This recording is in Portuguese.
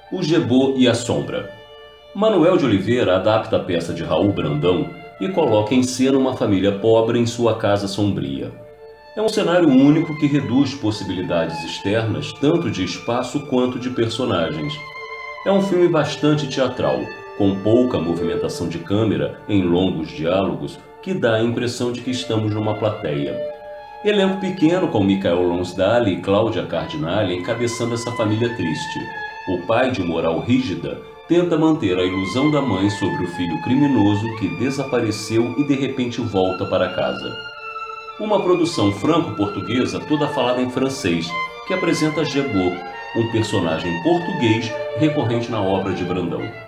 O Gebô e a Sombra. Manuel de Oliveira adapta a peça de Raul Brandão e coloca em cena uma família pobre em sua casa sombria. É um cenário único que reduz possibilidades externas tanto de espaço quanto de personagens. É um filme bastante teatral, com pouca movimentação de câmera em longos diálogos, que dá a impressão de que estamos numa plateia. Elenco pequeno com Michael Lonsdale e Cláudia Cardinale encabeçando essa família triste. O pai, de moral rígida, tenta manter a ilusão da mãe sobre o filho criminoso que desapareceu e de repente volta para casa. Uma produção franco-portuguesa toda falada em francês, que apresenta Gebô, um personagem português recorrente na obra de Brandão.